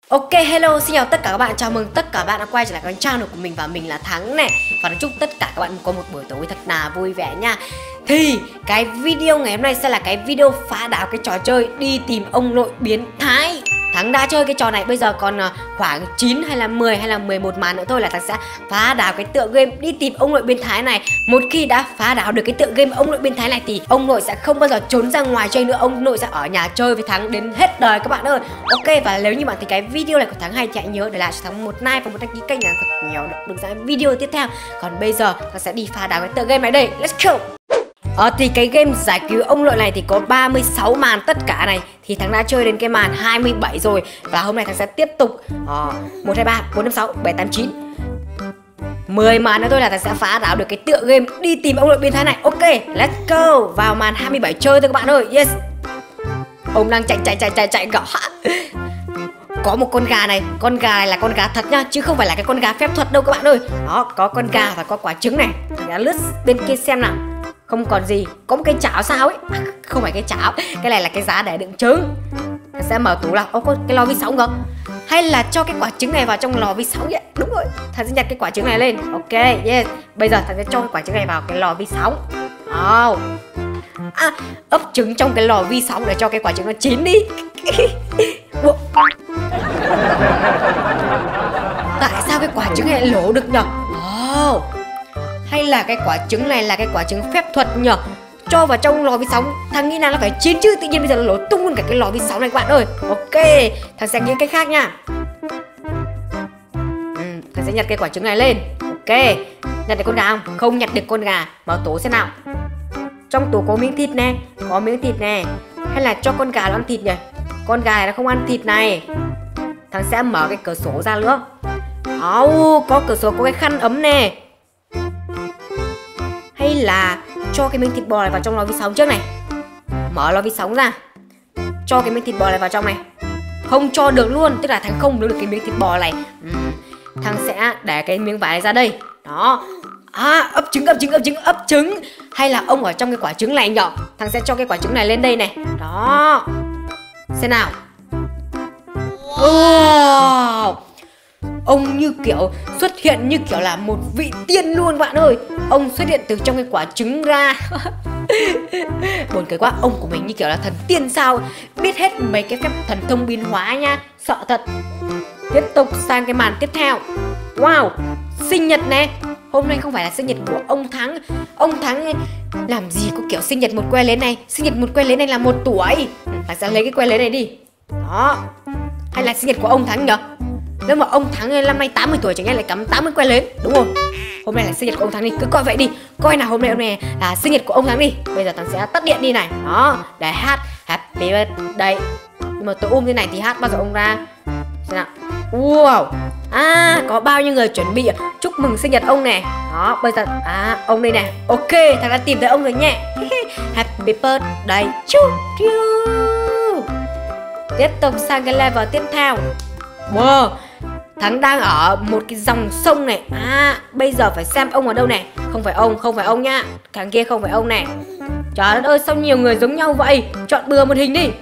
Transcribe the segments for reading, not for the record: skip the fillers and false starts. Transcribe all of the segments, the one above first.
Ok, hello, xin chào tất cả các bạn, chào mừng tất cả các bạn đã quay trở lại kênh channel của mình và mình là Thắng này. Và nói chúc tất cả các bạn có một buổi tối thật là vui vẻ nha. Thì cái video ngày hôm nay sẽ là cái video phá đảo cái trò chơi đi tìm ông nội biến thái. Thắng đã chơi cái trò này bây giờ còn khoảng 9 hay là 10 hay là 11 màn nữa thôi là Thắng sẽ phá đảo cái tựa game đi tìm ông nội biến thái này. Một khi đã phá đảo được cái tựa game ông nội biến thái này thì ông nội sẽ không bao giờ trốn ra ngoài chơi nữa. Ông nội sẽ ở nhà chơi với Thắng đến hết đời các bạn ơi. Ok, và nếu như bạn thấy cái video này của Thắng hay thì hãy nhớ để lại cho Thắng một like và một đăng ký kênh để có nhiều được ra video tiếp theo. Còn bây giờ Thắng sẽ đi phá đảo cái tựa game này đây. Let's go. Thì cái game giải cứu ông nội này thì có 36 màn tất cả này. Thì Thắng đã chơi đến cái màn 27 rồi. Và hôm nay Thắng sẽ tiếp tục 1, 2, 3, 4, 5, 6, 7, 8, 9 10 màn nữa thôi là Thắng sẽ phá đảo được cái tựa game đi tìm ông nội biến thái này. Ok, let's go. Vào màn 27 chơi thôi các bạn ơi. Yes. Ông đang chạy gõ. Có một con gà này. Con gà này là con gà thật nhá, chứ không phải là cái con gà phép thuật đâu các bạn ơi. Đó, có con gà và có quả trứng này. Đã lướt bên kia xem nào. Không còn gì, có một cái chảo sao ấy. Không phải cái chảo, cái này là cái giá để đựng trứng. Thằng sẽ mở tủ là có cái lò vi sóng cơ. Hay là cho cái quả trứng này vào trong lò vi sóng vậy. Đúng rồi, thằng sẽ nhặt cái quả trứng này lên. Ok, yes. Bây giờ thằng sẽ cho cái quả trứng này vào cái lò vi sóng. Ấp trứng trong cái lò vi sóng để cho cái quả trứng nó chín đi. Tại sao cái quả trứng này lại lỗ được nhở? Hay là cái quả trứng này là cái quả trứng phép thuật nhở? Cho vào trong lò vi sóng, thằng nghĩ là nó phải chín chứ, tự nhiên bây giờ nó lỗ tung luôn cả cái lò vi sóng này các bạn ơi. Ok, thằng sẽ nghĩ cách khác nha. Thằng sẽ nhặt cái quả trứng này lên. Ok, nhặt được con gà không? Không nhặt được con gà. Mở tủ xem nào. Trong tủ có miếng thịt nè, có miếng thịt nè. Hay là cho con gà nó ăn thịt nhỉ? Con gà này nó không ăn thịt này. Thằng sẽ mở cái cửa sổ ra nữa. Có cửa sổ, có cái khăn ấm nè. Hay là cho cái miếng thịt bò này vào trong lò vi sóng trước này. Mở lò vi sóng ra. Cho cái miếng thịt bò này vào trong này. Không cho được luôn, tức là thằng không được cái miếng thịt bò này. Thằng sẽ để cái miếng vải này ra đây. Đó. Ấp trứng. Hay là ông ở trong cái quả trứng này nhở? Thằng sẽ cho cái quả trứng này lên đây này. Đó. Xem nào. Wow. Ông như kiểu xuất hiện như kiểu là một vị tiên luôn bạn ơi. Ông xuất hiện từ trong cái quả trứng ra. Buồn cười quá, ông của mình như kiểu là thần tiên sao, biết hết mấy cái phép thần thông biến hóa nha. Sợ thật. Tiếp tục sang cái màn tiếp theo. Wow, sinh nhật nè. Hôm nay không phải là sinh nhật của ông Thắng. Ông Thắng làm gì có kiểu sinh nhật một que lớn này. Sinh nhật một que lớn này là 1 tuổi. Ta sẽ lấy cái que lớn này đi. Đó. Hay là sinh nhật của ông Thắng nhở? Nếu mà ông Thắng năm nay 80 tuổi chẳng nhẽ lại cắm 80 que lớn. Đúng không? Hôm nay là sinh nhật của ông Thắng đi, cứ coi vậy đi. Coi nào hôm nay là sinh nhật của ông Thắng đi. Bây giờ Thắng sẽ tắt điện đi này. Đó, để hát Happy Birthday. Nhưng mà tôi thế này thì hát bao giờ ông ra. Xem nào. Wow. Có bao nhiêu người chuẩn bị chúc mừng sinh nhật ông nè. Đó, bây giờ ông đây nè. Ok, Thắng đã tìm thấy ông rồi nhé. Happy Birthday to you. Tiếp tục sang cái level tiếp theo. Wow, Thắng đang ở một cái dòng sông này. Bây giờ phải xem ông ở đâu này. Không phải ông nhá. Thằng kia không phải ông này. Trời đất ơi, sao nhiều người giống nhau vậy. Chọn bừa một hình đi.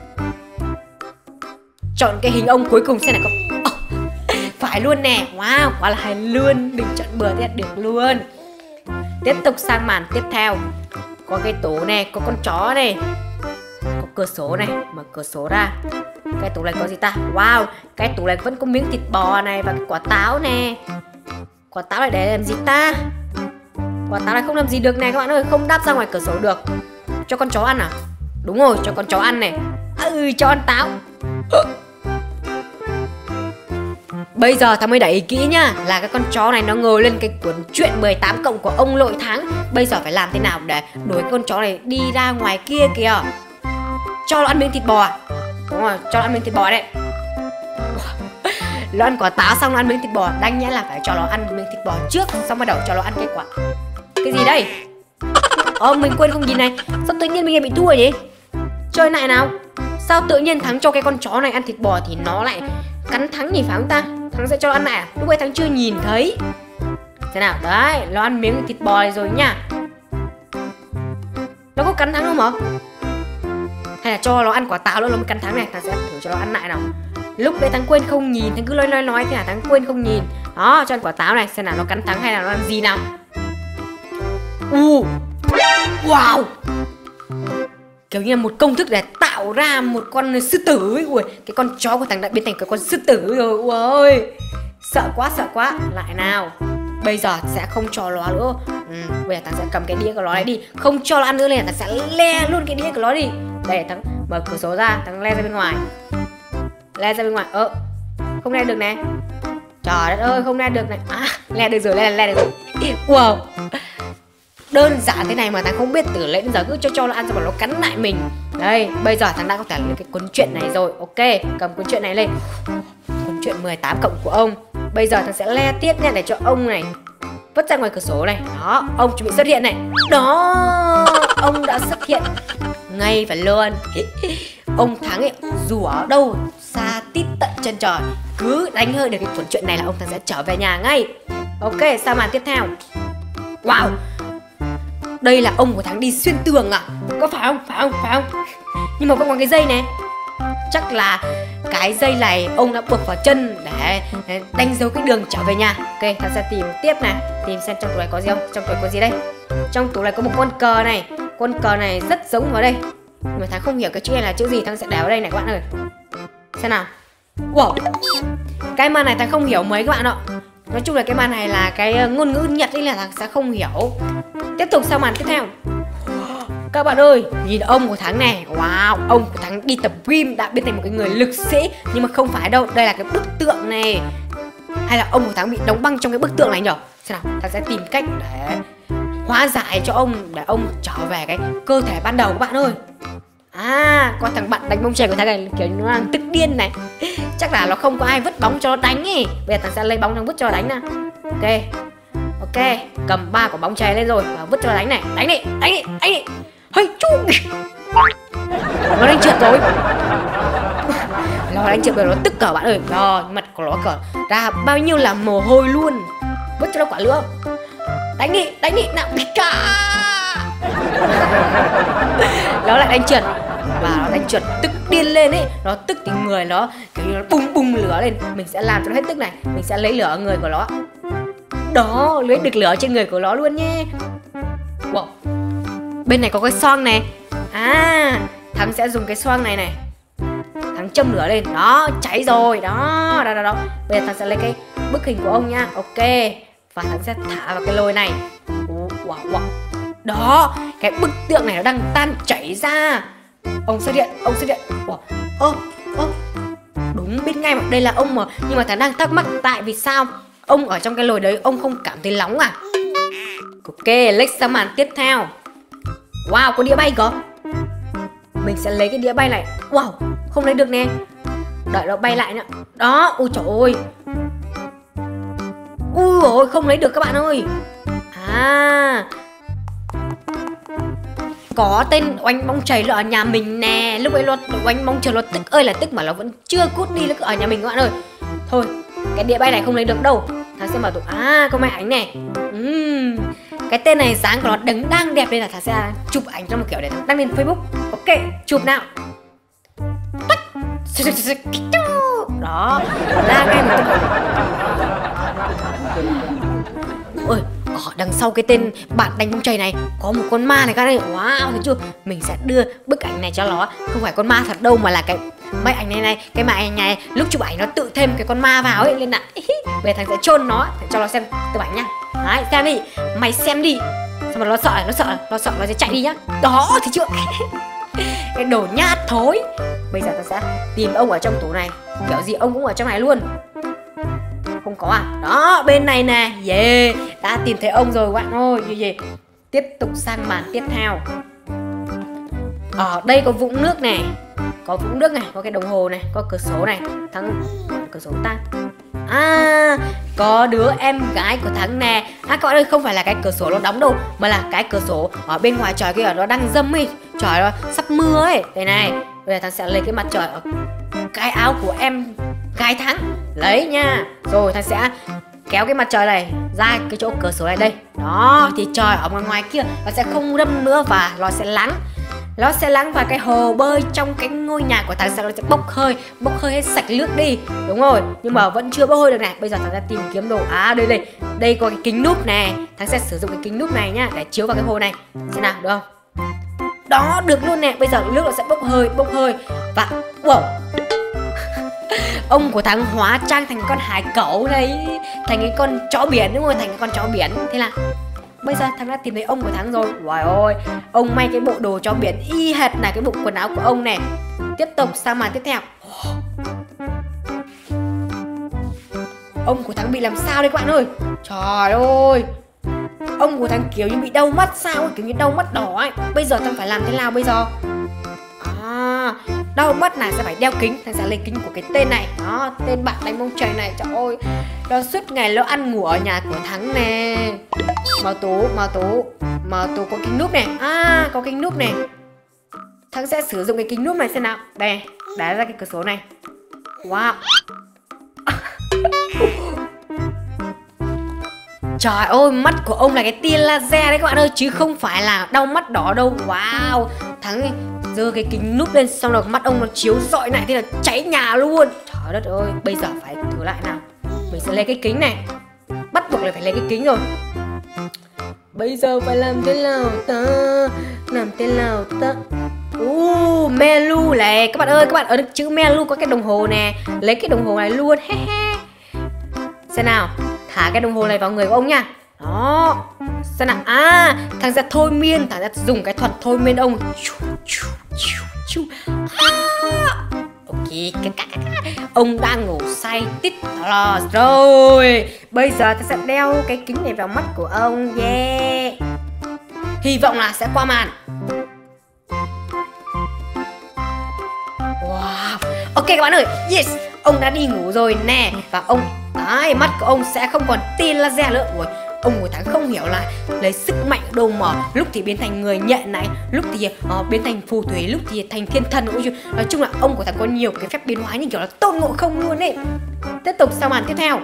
Chọn cái hình ông cuối cùng xem này không. Phải luôn nè. Wow, quá là hay luôn. Đừng chọn bừa thì được luôn. Tiếp tục sang màn tiếp theo. Có cái tủ này, có con chó này. Có cửa sổ này, mở cửa sổ ra. Cái tủ này có gì ta? Wow, cái tủ này vẫn có miếng thịt bò này và cái quả táo nè. Quả táo này để làm gì ta? Quả táo này không làm gì được này các bạn ơi, không đáp ra ngoài cửa sổ được. Cho con chó ăn à? Đúng rồi, cho con chó ăn này. Cho ăn táo. Bây giờ Thắng mới để ý kỹ nhá, là cái con chó này nó ngồi lên cái cuốn truyện 18 cộng của ông nội Thắng. Bây giờ phải làm thế nào để đuổi con chó này đi ra ngoài kia kìa. Cho nó ăn miếng thịt bò à? Đúng rồi, cho nó ăn miếng thịt bò đấy. Nó ăn quả táo xong nó ăn miếng thịt bò. Đáng nhẽ là phải cho nó ăn miếng thịt bò trước, xong bắt đầu cho nó ăn cái quả. Cái gì đây? Mình quên không nhìn này. Sao tự nhiên mình lại bị thua vậy? Chơi lại nào. Sao tự nhiên Thắng cho cái con chó này ăn thịt bò thì nó lại cắn Thắng nhỉ, phải không ta? Thắng sẽ cho nó ăn lại à? Lúc ấy Thắng chưa nhìn thấy. Thế nào? Đấy, nó ăn miếng thịt bò này rồi nha. Nó có cắn Thắng không hả? Hay là cho nó ăn quả táo nữa nó mới cắn Thắng này. Thằng sẽ thử cho nó ăn lại nào. Lúc đấy thằng quên không nhìn, thằng cứ nói thế là thằng quên không nhìn. Đó, cho ăn quả táo này, xem nào nó cắn thắng hay là nó làm gì nào. Wow, kiểu như là một công thức để tạo ra một con sư tử ấy. Ui, cái con chó của thằng đã biến thành cái con sư tử rồi. Ui, sợ quá. Lại nào, bây giờ sẽ không cho nó nữa. Bây giờ thằng sẽ cầm cái đĩa của nó này đi, không cho nó ăn nữa, nên là thằng sẽ le luôn cái đĩa của nó đi. Đây, thằng mở cửa sổ ra, thằng le ra bên ngoài. Không le được nè. Trời đất ơi, không le được này. Le được rồi, le được rồi. Wow, đơn giản thế này mà thằng không biết, từ lấy đến giờ cứ cho nó ăn xong rồi nó cắn lại mình. Đây, bây giờ thằng đã có thể lấy cái cuốn truyện này rồi. Ok, cầm cuốn truyện này lên. Cuốn truyện 18 cộng của ông. Bây giờ thằng sẽ le tiếp nha, để cho ông này vứt ra ngoài cửa sổ này. Đó, ông chuẩn bị xuất hiện này. Đó, ông đã xuất hiện ngay và luôn. Ông thắng ấy, dù ở đâu xa tít tận chân trời, cứ đánh hơi được cái cuốn truyện này là ông thằng sẽ trở về nhà ngay. Ok, sang màn tiếp theo. Wow, đây là ông của thằng đi xuyên tường à? Có phải không? Nhưng mà vẫn còn cái dây này. Chắc là cái dây này ông đã buộc vào chân để đánh dấu cái đường trở về nhà. Ok, thằng sẽ tìm tiếp này. Tìm xem trong tủ này có gì không. Trong tủ này có gì đây? Trong tủ này có một con cờ này. Con cờ này rất giống vào đây, nhưng mà thằng không hiểu cái chữ này là chữ gì. Thằng sẽ để vào đây này các bạn ơi. Xem nào. Wow, cái màn này thằng không hiểu mấy các bạn ạ. Nói chung là cái màn này là cái ngôn ngữ Nhật ấy, là thằng sẽ không hiểu. Tiếp tục sang màn tiếp theo. Các bạn ơi, nhìn ông của thằng này. Wow, ông của thằng đi tập gym đã biến thành một cái người lực sĩ. Nhưng mà không phải đâu, đây là cái bức tượng này. Hay là ông của thằng bị đóng băng trong cái bức tượng này nhở? Xem nào, thằng sẽ tìm cách để hóa giải cho ông, để ông trở về cái cơ thể ban đầu các bạn ơi. Con thằng bạn đánh bóng chày của thằng này kiểu nó đang tức điên này. Chắc là nó không có ai vứt bóng cho nó đánh ấy. Bây giờ thằng sẽ lấy bóng thằng vứt cho nó đánh nè. Ok, cầm 3 quả bóng chày lên rồi và vứt cho nó đánh này. Đánh đi. Hơi chú. Nó đánh trượt rồi. Nó tức cờ bạn ơi. Rồi, mặt của nó cờ ra bao nhiêu là mồ hôi luôn. Vứt cho nó quả lửa. Đánh đi nào. Nó lại đánh trượt. Và nó đánh trượt tức điên lên ấy. Nó tức thì người nó kiểu như nó bùng lửa lên. Mình sẽ làm cho nó hết tức này. Mình sẽ lấy lửa ở người của nó. Đó, lấy được lửa trên người của nó luôn nhé. Wow, bên này có cái xoang này. Thằng sẽ dùng cái xoang này này. Thằng châm lửa lên. Đó, cháy rồi. Đó. Bây giờ thằng sẽ lấy cái bức hình của ông nha. Ok, và thằng sẽ thả vào cái lồi này. Wow. Đó, cái bức tượng này nó đang tan chảy ra. Ông xuất hiện. Wow. Đúng biết ngay mà đây là ông mà. Nhưng mà thằng đang thắc mắc tại vì sao ông ở trong cái lồi đấy ông không cảm thấy nóng à? Ok, let's sang màn tiếp theo. Wow, có đĩa bay cơ. Mình sẽ lấy cái đĩa bay này. Wow, không lấy được nè. Đợi nó bay lại nữa. Đó, ôi trời ơi. Ui ôi, không lấy được các bạn ơi. Có tên oanh bóng chày ở nhà mình nè. Lúc ấy nó oanh bóng chày nó tức ơi là tức mà nó vẫn chưa cút đi, nó ở nhà mình các bạn ơi. Thôi, cái đĩa bay này không lấy được đâu. Thằng sẽ mở tủ. Có máy ảnh này. Cái tên này dáng của nó đang đẹp nên là thằng sẽ chụp ảnh trong một kiểu để thằng đăng lên Facebook. Ok, chụp nào. Đó, ra ngay một ôi, ở đằng sau cái tên bạn đánh bóng chày này có một con ma này các bạn ơi. Wow, thấy chưa? Mình sẽ đưa bức ảnh này cho nó. Không phải con ma thật đâu mà là cái máy ảnh này. Cái máy ảnh này lúc chụp ảnh nó tự thêm cái con ma vào ấy lên ạ. Bây giờ thằng sẽ chôn nó để cho nó xem tấm ảnh nha. Đấy, xem đi. Mày xem đi. Xong rồi nó sợ nó sẽ chạy đi nhá. Đó, thấy chưa? Cái đồ nhát thối. Bây giờ ta sẽ tìm ông ở trong tủ này. Kiểu gì ông cũng ở trong này luôn. Không có à? Đó, bên này nè. Yeah, đã tìm thấy ông rồi các bạn ơi. Yeah. Tiếp tục sang màn tiếp theo. Ở đây có vũng nước này. Có vũng nước này, có cái đồng hồ này, có cửa sổ này. Thằng cửa sổ ta. Có đứa em gái của thằng nè. Các bạn ơi, không phải là cái cửa sổ nó đóng đâu, mà là cái cửa sổ ở bên ngoài trời kia nó đang dâm ấy. Trời ơi, sắp mưa ấy. Đây này, bây giờ thằng sẽ lấy cái mặt trời ở cái áo của em gái thắng. Lấy nha. Rồi thằng sẽ kéo cái mặt trời này ra cái chỗ cửa sổ này đây. Đó, thì trời ở ngoài kia nó sẽ không đâm nữa và nó sẽ lắng. nó sẽ lắng vào cái hồ bơi trong cái ngôi nhà của thằng, nó sẽ bốc hơi hết sạch nước đi. Đúng rồi, nhưng mà vẫn chưa bốc hơi được này. Bây giờ thằng sẽ tìm kiếm đồ. Đây có cái kính núp này. Thằng sẽ sử dụng cái kính núp này nhá, để chiếu vào cái hồ này. Xem nào, được không? Đó, được luôn nè. Bây giờ nước nó sẽ bốc hơi. Và wow, ông của thằng hóa trang thành con hải cẩu này, thành cái con chó biển, đúng rồi, thành cái con chó biển. Thế là bây giờ thằng đã tìm thấy ông của thằng rồi. Wow ơi, ông may cái bộ đồ chó biển y hệt là cái bộ quần áo của ông nè. Tiếp tục sang màn tiếp theo. Ông của thằng bị làm sao đây các bạn ơi? Trời ơi, ông của thằng kiểu như bị đau mắt sao ấy, kiểu như đau mắt đỏ ấy. Bây giờ thằng phải làm thế nào bây giờ? Đau mắt này sẽ phải đeo kính. Thằng sẽ lấy kính của cái tên này. Đó, tên bạn đánh bóng chày này. Trời ơi, nó suốt ngày nó ăn ngủ ở nhà của thằng nè. Màu tú có kính núp này. Có kính núp này. Thằng sẽ sử dụng cái kính núp này xem nào. Đây, đá ra cái cửa sổ này. Wow. Trời ơi, mắt của ông là cái tia laser đấy các bạn ơi, chứ không phải là đau mắt đỏ đâu. Wow, thằng ấy giơ cái kính núp lên, xong rồi mắt ông nó chiếu rọi lại, thế là cháy nhà luôn. Trời đất ơi, bây giờ phải thử lại nào. Mình sẽ lấy cái kính này, bắt buộc là phải lấy cái kính rồi. Bây giờ phải làm thế nào ta? Melu này các bạn ơi, các bạn ở được chữ Melu có cái đồng hồ nè, lấy cái đồng hồ này luôn. Xem nào, thả cái đồng hồ này vào người của ông nha. Đó, xem nào. Thằng sẽ thôi miên, thằng sẽ dùng cái thuật thôi miên ông. Ok, ông đang ngủ say tít rồi. Bây giờ ta sẽ đeo cái kính này vào mắt của ông. Yeah, hy vọng là sẽ qua màn. Wow, ok các bạn ơi, yes, ông đã đi ngủ rồi nè. Và ông, đấy, mắt của ông sẽ không còn tia laser nữa. Ui, ông của thằng không hiểu là lấy sức mạnh ở đâu mà lúc thì biến thành người nhện này, lúc thì biến thành phù thủy, lúc thì thành thiên thần. Nói chung là ông của thằng có nhiều cái phép biến hóa như kiểu là Tôn Ngộ Không luôn ấy. Tiếp tục sang màn tiếp theo.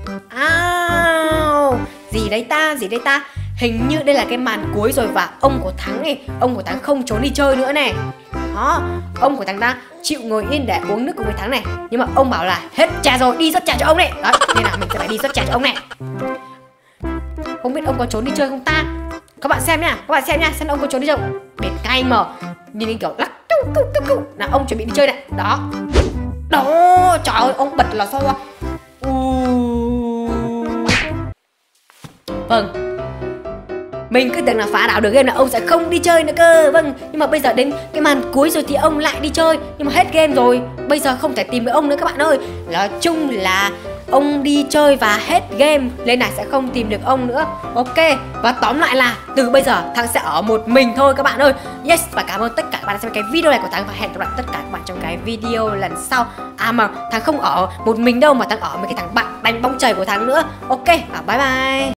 Gì đấy ta? Hình như đây là cái màn cuối rồi. Và ông của thằng này, ông của thằng không trốn đi chơi nữa này. Đó, ông của thằng đang chịu ngồi yên để uống nước cùng với thằng này. Nhưng mà ông bảo là hết trà rồi, đi rót trà cho ông này. Đấy, nên là mình sẽ phải đi rót trà cho ông này. Không biết ông có trốn đi chơi không ta? Các bạn xem nha, xem ông có trốn đi chơi không? Bên cay mà, nhìn như kiểu lắc là ông chuẩn bị đi chơi này. Đó, trời ơi, ông bật là sao? Vâng, mình cứ tưởng là phá đảo được game là ông sẽ không đi chơi nữa cơ. Vâng, nhưng mà bây giờ đến cái màn cuối rồi thì ông lại đi chơi. Nhưng mà hết game rồi, bây giờ không thể tìm được ông nữa các bạn ơi. Nói chung là ông đi chơi và hết game, nên là sẽ không tìm được ông nữa. Ok, và tóm lại là từ bây giờ thằng sẽ ở một mình thôi các bạn ơi. Yes, và cảm ơn tất cả các bạn đã xem cái video này của thằng. Và hẹn gặp lại tất cả các bạn trong cái video lần sau. Mà thằng không ở một mình đâu, mà thằng ở với cái thằng bạn đánh bóng chày của thằng nữa. Ok, bye bye.